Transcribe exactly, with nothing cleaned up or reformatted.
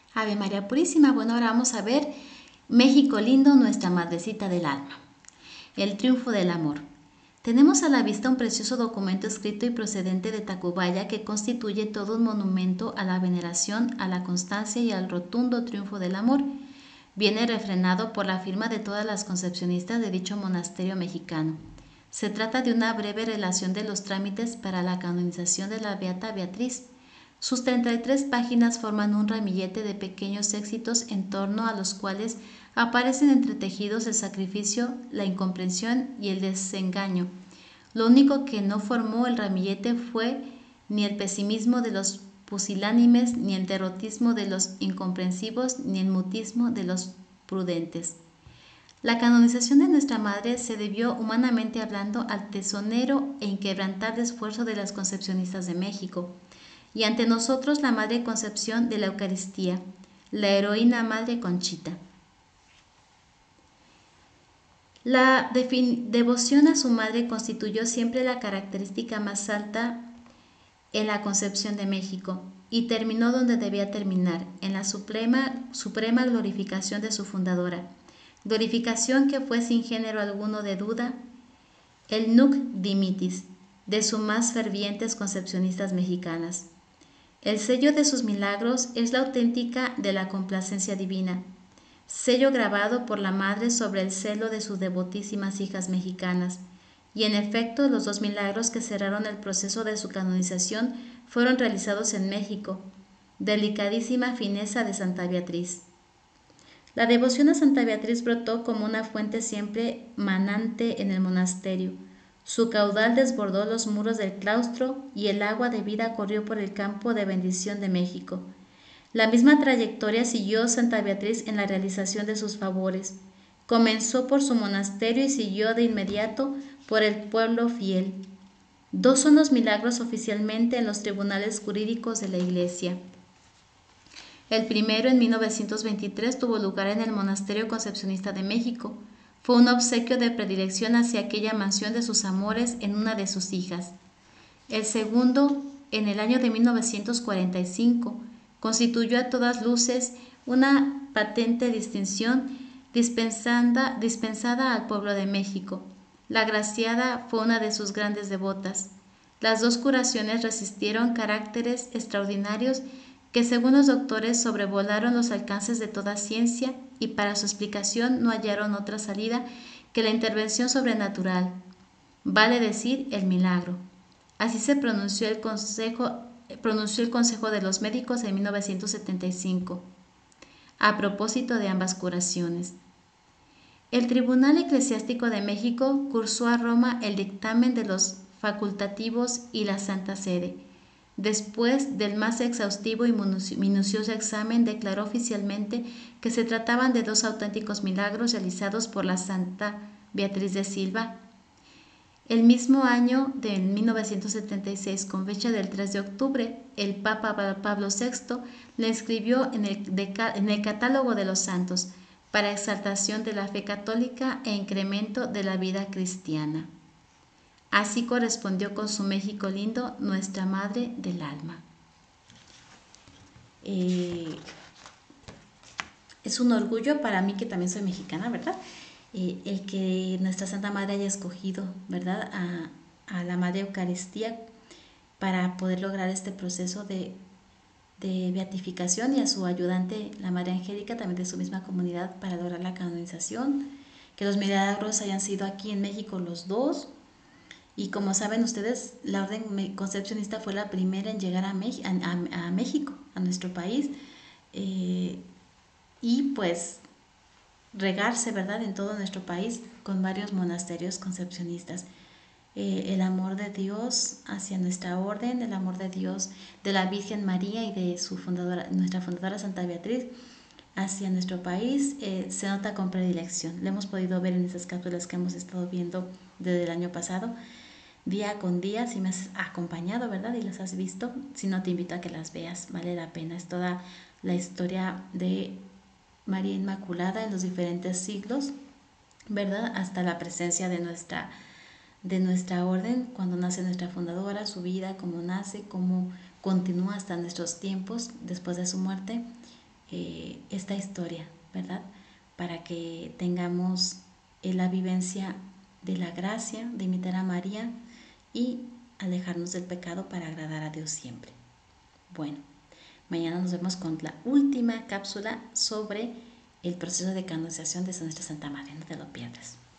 Ave María Purísima. Bueno, ahora vamos a ver México lindo, nuestra madrecita del alma. El triunfo del amor. Tenemos a la vista un precioso documento escrito y procedente de Tacubaya que constituye todo un monumento a la veneración, a la constancia y al rotundo triunfo del amor. Viene refrenado por la firma de todas las concepcionistas de dicho monasterio mexicano. Se trata de una breve relación de los trámites para la canonización de la Beata Beatriz. Sus treinta y tres páginas forman un ramillete de pequeños éxitos en torno a los cuales aparecen entretejidos el sacrificio, la incomprensión y el desengaño. Lo único que no formó el ramillete fue ni el pesimismo de los pusilánimes, ni el derrotismo de los incomprensivos, ni el mutismo de los prudentes. La canonización de nuestra Madre se debió, humanamente hablando, al tesonero e inquebrantable esfuerzo de las concepcionistas de México, y ante nosotros la Madre Concepción de la Eucaristía, la heroína Madre Conchita. La devoción a su madre constituyó siempre la característica más alta en la concepción de México y terminó donde debía terminar, en la suprema, suprema glorificación de su fundadora, glorificación que fue sin género alguno de duda el nunc dimittis de sus más fervientes concepcionistas mexicanas. El sello de sus milagros es la auténtica de la complacencia divina, sello grabado por la Madre sobre el celo de sus devotísimas hijas mexicanas, y en efecto los dos milagros que cerraron el proceso de su canonización fueron realizados en México. Delicadísima fineza de Santa Beatriz. La devoción a Santa Beatriz brotó como una fuente siempre manante en el monasterio. Su caudal desbordó los muros del claustro y el agua de vida corrió por el campo de bendición de México. La misma trayectoria siguió Santa Beatriz en la realización de sus favores. Comenzó por su monasterio y siguió de inmediato por el pueblo fiel. Dos son los milagros oficialmente en los tribunales jurídicos de la Iglesia. El primero, en mil novecientos veintitrés, tuvo lugar en el Monasterio Concepcionista de México. Fue un obsequio de predilección hacia aquella mansión de sus amores en una de sus hijas. El segundo, en el año de mil novecientos cuarenta y cinco, constituyó a todas luces una patente distinción dispensada, dispensada al pueblo de México. La agraciada fue una de sus grandes devotas. Las dos curaciones resistieron caracteres extraordinarios que según los doctores sobrevolaron los alcances de toda ciencia y para su explicación no hallaron otra salida que la intervención sobrenatural, vale decir, el milagro. Así se pronunció el Consejo, pronunció el Consejo de los Médicos en mil novecientos setenta y cinco, a propósito de ambas curaciones. El Tribunal Eclesiástico de México cursó a Roma el dictamen de los facultativos y la Santa Sede. Después del más exhaustivo y minucioso examen, declaró oficialmente que se trataban de dos auténticos milagros realizados por la Santa Beatriz de Silva. El mismo año de mil novecientos setenta y seis, con fecha del tres de octubre, el Papa Pablo sexto le inscribió en el, en el catálogo de los santos para exaltación de la fe católica e incremento de la vida cristiana. Así correspondió con su México lindo, nuestra Madre del Alma. Eh, es un orgullo para mí, que también soy mexicana, ¿verdad? Eh, el que nuestra Santa Madre haya escogido, ¿verdad?, a, a la Madre Eucaristía para poder lograr este proceso de, de beatificación, y a su ayudante, la Madre Angélica, también de su misma comunidad, para lograr la canonización. Que los milagros hayan sido aquí en México los dos. Y como saben ustedes, la orden concepcionista fue la primera en llegar a, Mex a, a, a México, a nuestro país, eh, y pues regarse, ¿verdad?, en todo nuestro país con varios monasterios concepcionistas. Eh, el amor de Dios hacia nuestra orden, el amor de Dios de la Virgen María y de su fundadora, nuestra fundadora Santa Beatriz, hacia nuestro país, eh, se nota con predilección. Lo hemos podido ver en esas cápsulas que hemos estado viendo desde el año pasado, día con día. Si me has acompañado, ¿verdad?, y las has visto, si no, te invito a que las veas, vale la pena. Es toda la historia de María Inmaculada en los diferentes siglos, ¿verdad?, hasta la presencia de nuestra, de nuestra orden, cuando nace nuestra fundadora, su vida, cómo nace, cómo continúa hasta nuestros tiempos después de su muerte. eh, esta historia, ¿verdad? Para que tengamos eh, la vivencia de la gracia, de imitar a María y alejarnos del pecado para agradar a Dios siempre. Bueno, mañana nos vemos con la última cápsula sobre el proceso de canonización de Nuestra Santa Madre. No te lo pierdas.